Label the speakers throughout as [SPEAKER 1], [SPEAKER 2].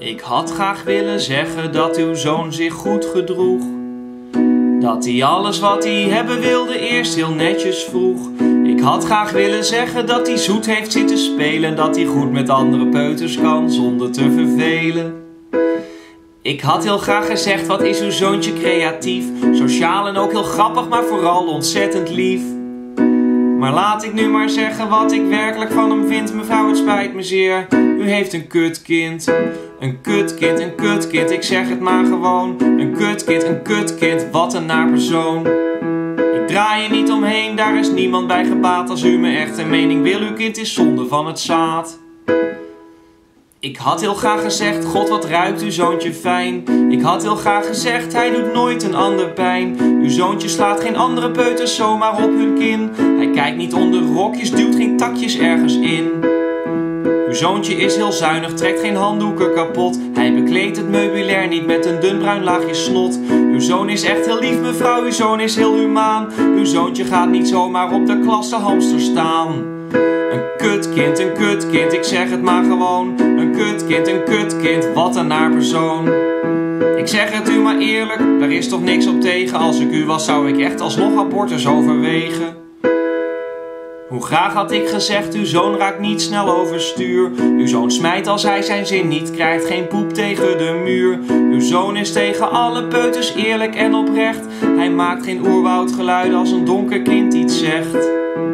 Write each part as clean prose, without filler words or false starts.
[SPEAKER 1] Ik had graag willen zeggen dat uw zoon zich goed gedroeg. Dat hij alles wat hij hebben wilde eerst heel netjes vroeg. Ik had graag willen zeggen dat hij zoet heeft zitten spelen. Dat hij goed met andere peuters kan zonder te vervelen. Ik had heel graag gezegd, wat is uw zoontje creatief. Sociaal en ook heel grappig, maar vooral ontzettend lief. Maar laat ik nu maar zeggen wat ik werkelijk van hem vind. Mevrouw, het spijt me zeer, u heeft een kutkind. Een kutkind, een kutkind, ik zeg het maar gewoon. Een kutkind, wat een naar persoon. Ik draai er niet omheen, daar is niemand bij gebaat. Als u me echt een mening wil, uw kind is zonde van het zaad. Ik had heel graag gezegd, God wat ruikt uw zoontje fijn. Ik had heel graag gezegd, hij doet nooit een ander pijn. Uw zoontje slaat geen andere peuters zomaar op hun kin. Hij kijkt niet onder rokjes, duwt geen takjes ergens in. Uw zoontje is heel zuinig, trekt geen handdoeken kapot. Hij bekleedt het meubilair niet met een dun bruin laagje snot. Uw zoon is echt heel lief mevrouw, uw zoon is heel humaan. Uw zoontje gaat niet zomaar op de klasse hamster staan. Een kutkind, ik zeg het maar gewoon. Een kutkind, wat een naar persoon. Ik zeg het u maar eerlijk, daar is toch niks op tegen. Als ik u was zou ik echt alsnog abortus overwegen. Hoe graag had ik gezegd, uw zoon raakt niet snel overstuur. Uw zoon smijt als hij zijn zin niet krijgt, geen poep tegen de muur. Uw zoon is tegen alle peuters eerlijk en oprecht. Hij maakt geen oerwoudgeluiden als een donker kind iets zegt.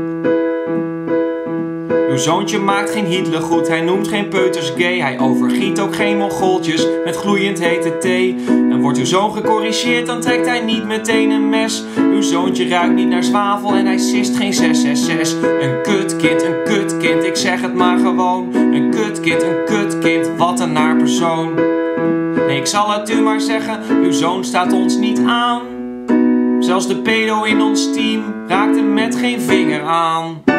[SPEAKER 1] Uw zoontje maakt geen Hitler goed, hij noemt geen peuters gay. Hij overgiet ook geen mongooltjes met gloeiend hete thee. En wordt uw zoon gecorrigeerd, dan trekt hij niet meteen een mes. Uw zoontje ruikt niet naar zwavel en hij sist geen 666. Een kutkind, ik zeg het maar gewoon. Een kutkind, wat een naar persoon. Nee, ik zal het u maar zeggen, uw zoon staat ons niet aan. Zelfs de pedo in ons team raakt hem met geen vinger aan.